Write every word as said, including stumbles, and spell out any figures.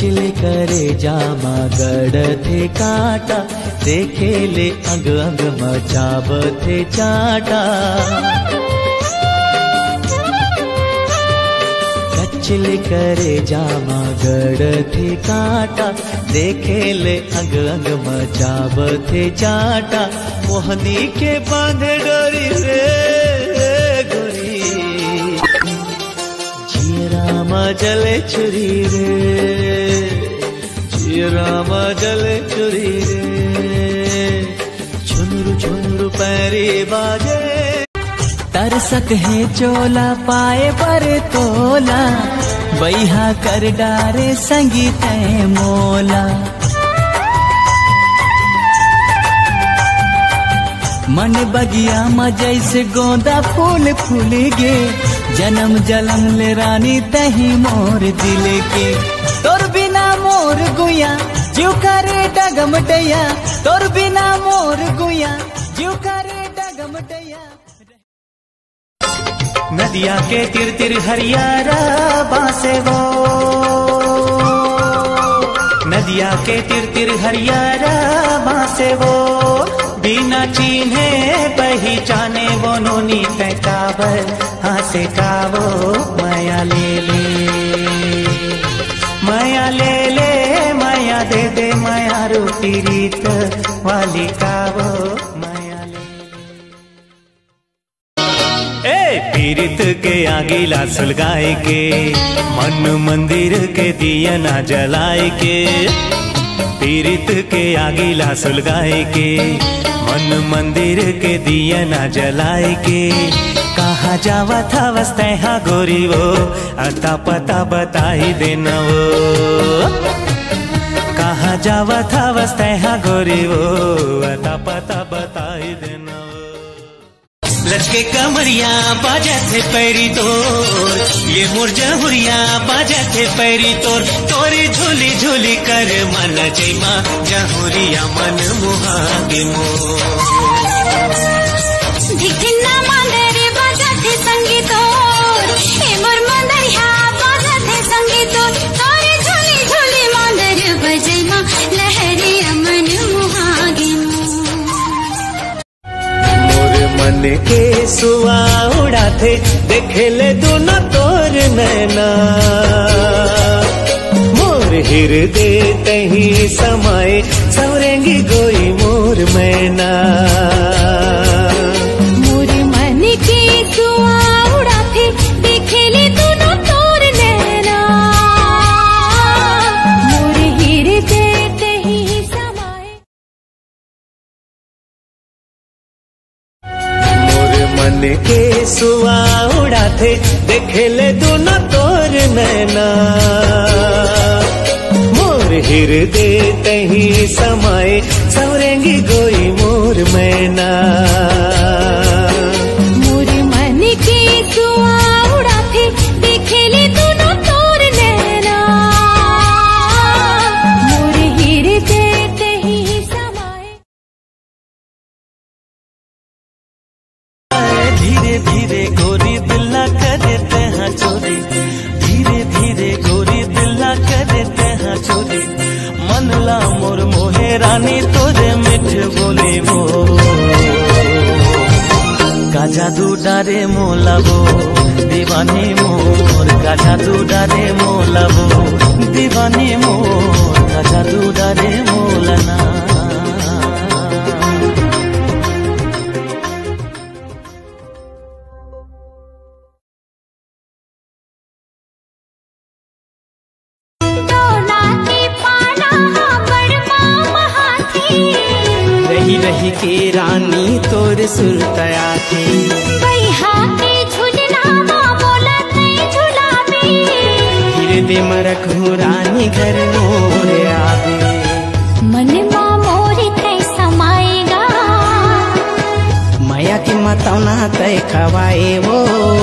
कचले करे जामा गड़ थे काटा, देखे ले अंग अंग मचाब थे चाटा। कचले करे जामा गड़ थे काटा, देखे ले अंग अंग मचाब थे चाटा। मोहनी के बांधे डोरी रे गोरी, जियरा जले छुरी रे, जियरा जले छुरी रे। छुनरु छुनरु पैरी बाजे, तरसत है चोला पाए पर तोला, बैहा कर डारे संगीत मोला। मन बगिया म जैसे गोंदा फूल फूल गे, जन्म जलम ले रानी तही मोर दिल के। तोर बिना मोर गुया जीव करे डगमटैया, तोर बिना मोर गुया जीव करे डगमटैया। नदिया के तिर तिर हरियारा बासे वो, नदिया के तिर तिर हरियारा बासे वो। बिना चीन्हे पहचाने वो नोनी तैकावर, हासे कावो माया ले ले, माया ले ले, माया दे दे, माया रोटी रीत वाली कावो माया ले ले। ए पीरित के आगीला सुलगाए के, मन मंदिर के दिया ना जलाए के। पीरित के आगीला सुलगाए के, मन मंदिर के दिया ना जलाए के। कहा जावा था वस्ते हा गोरी वो, अता पता बताई देना वो। कहा जावा था वस्ते हा गोरी वो, अता पता बताई देना वो। लचके कमरिया बाजा थे पैरी तोर, ये मुरझहुरिया बाजा थे पैरी तोर। तोरी झूली झूली कर मन जैमा, जहुरिया मन मुहागे मोर। धिकना मांदरे बाजा थे संगीतोर, हे मोर मंदरिया बाजा थे संगीतोर। तोरी झूली झूली मांदर बजैमा, लहरिया मन मुहागे मन के सुआ उड़ा थे, देखे ले दोनों तोर नैना। मोर हृदय तही समाए, सवरेंगी गोई मोर मैना। मोर मन के सुआ उड़ा थे, देखे ले दोनों तोर नैना। मोर हृदय तही समाए। मन के सुआ उड़ा थे, देखे ले दोनों तोर नैना। मोर हृदय तही समाए, सवरेंगी गोई मोर मैना। मोर मन के सुआ उड़ा थे, देखे ले दोनों तोर नैना। मोर हृदय तही समाए। धीरे धीरे गोरी दिल्ला करते हैं चोरी, धीरे धीरे गोरी दिल्ला करते हैं चोरी। मनला मोर मोहे रानी तोरे मिठ बोली वो, का जादू डारे मोला वो दीवानी मोर। का जादू डारे मोला वो दीवानी मोर, का जादू डारे मोला ना। रही के रानी तोर सुरतया थी, बैहा के झुलना बोला तई झुलावे। हृदय मरक हूँ रानी घर मोरे आवे। मन मा मोरी तय समाएगा, माया की मतौना तय खवाए वो।